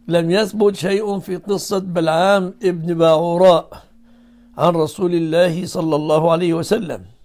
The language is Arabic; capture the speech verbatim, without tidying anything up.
لم يثبت شيء في قصة بلعام ابن باعوراء عن رسول الله صلى الله عليه وسلم.